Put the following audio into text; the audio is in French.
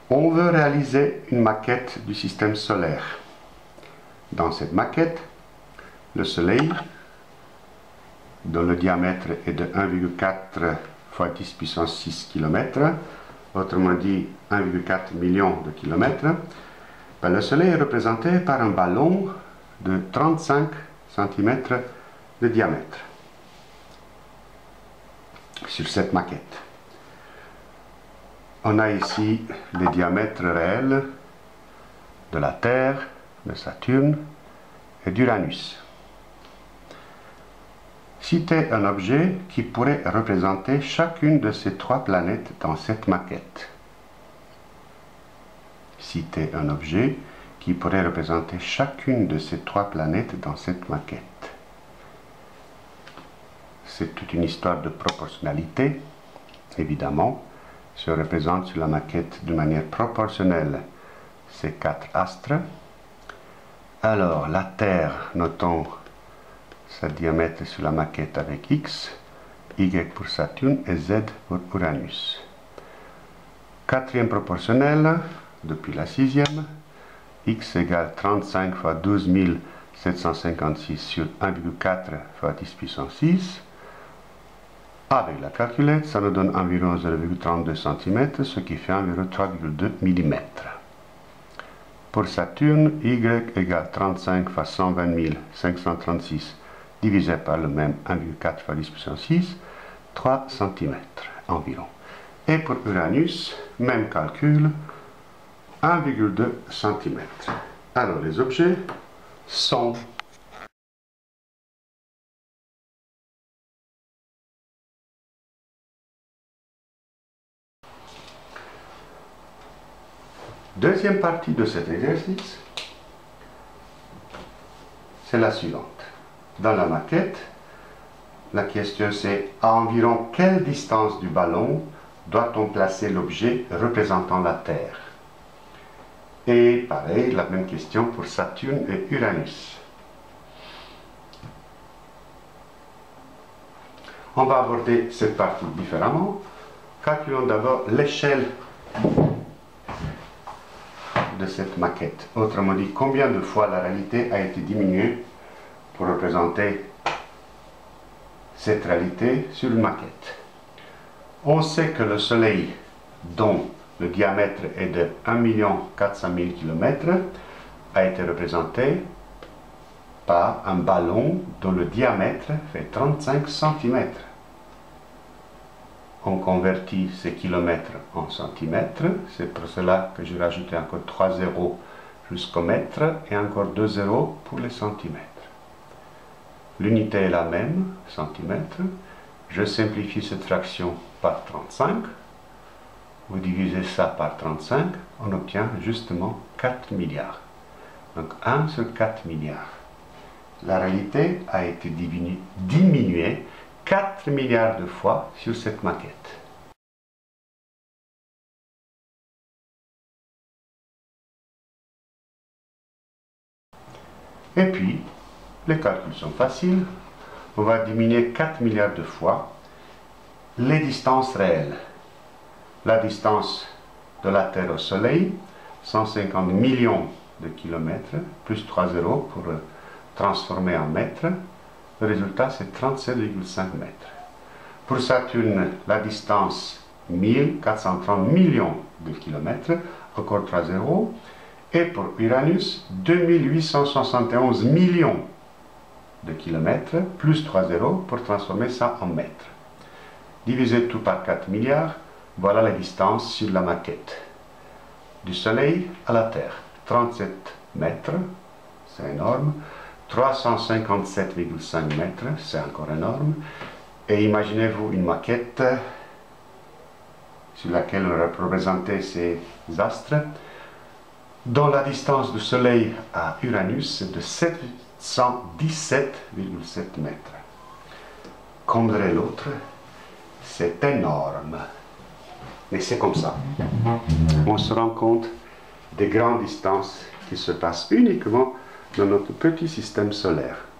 On veut réaliser une maquette du système solaire. Dans cette maquette, le Soleil, dont le diamètre est de 1,4 fois 10 puissance 6 km, autrement dit 1,4 million de kilomètres, le Soleil est représenté par un ballon de 35 cm de diamètre sur cette maquette. On a ici les diamètres réels de la Terre, de Saturne et d'Uranus. Citez un objet qui pourrait représenter chacune de ces trois planètes dans cette maquette. Citez un objet qui pourrait représenter chacune de ces trois planètes dans cette maquette. C'est toute une histoire de proportionnalité, évidemment. Se représente sur la maquette de manière proportionnelle ces quatre astres. Alors, la Terre, notons sa diamètre sur la maquette avec X, Y pour Saturne et Z pour Uranus. Quatrième proportionnelle, depuis la sixième, X égale 35 fois 12 756 sur 1,4 fois 10 puissance 6. Avec la calculette, ça nous donne environ 0,32 cm, ce qui fait environ 3,2 mm. Pour Saturne, Y égale 35 fois 120 536 divisé par le même 1,4 fois 10 puissance 6, 3 cm environ. Et pour Uranus, même calcul, 1,2 cm. Alors les objets sont deuxième partie de cet exercice, c'est la suivante. Dans la maquette, la question c'est à environ quelle distance du ballon doit-on placer l'objet représentant la Terre? Et pareil, la même question pour Saturne et Uranus. On va aborder cette partie différemment. Calculons d'abord l'échelle de cette maquette. Autrement dit, combien de fois la réalité a été diminuée pour représenter cette réalité sur une maquette. On sait que le Soleil, dont le diamètre est de 1 400 000 km, a été représenté par un ballon dont le diamètre fait 35 cm. On convertit ces kilomètres en centimètres, c'est pour cela que j'ai rajouté encore 3 zéros jusqu'au mètre et encore 2 zéros pour les centimètres. L'unité est la même, centimètre. Je simplifie cette fraction par 35. Vous divisez ça par 35, on obtient justement 4 milliards. Donc 1 sur 4 milliards. La réalité a été diminuée 4 milliards de fois sur cette maquette. Et puis, les calculs sont faciles. On va diminuer 4 milliards de fois les distances réelles. La distance de la Terre au Soleil, 150 millions de kilomètres, plus 3 zéros pour transformer en mètres. Le résultat, c'est 37,5 mètres. Pour Saturne, la distance, 1430 millions de kilomètres, encore 3 zéros. Et pour Uranus, 2871 millions de kilomètres, plus 3 zéros, pour transformer ça en mètres. Divisez tout par 4 milliards, voilà la distance sur la maquette. Du Soleil à la Terre, 37 mètres, c'est énorme. 357,5 mètres, c'est encore énorme. Et imaginez-vous une maquette sur laquelle on a représenté ces astres, dont la distance du Soleil à Uranus est de 717,7 mètres. Comme dirait l'autre, c'est énorme. Mais c'est comme ça. On se rend compte des grandes distances qui se passent uniquement dans notre petit système solaire.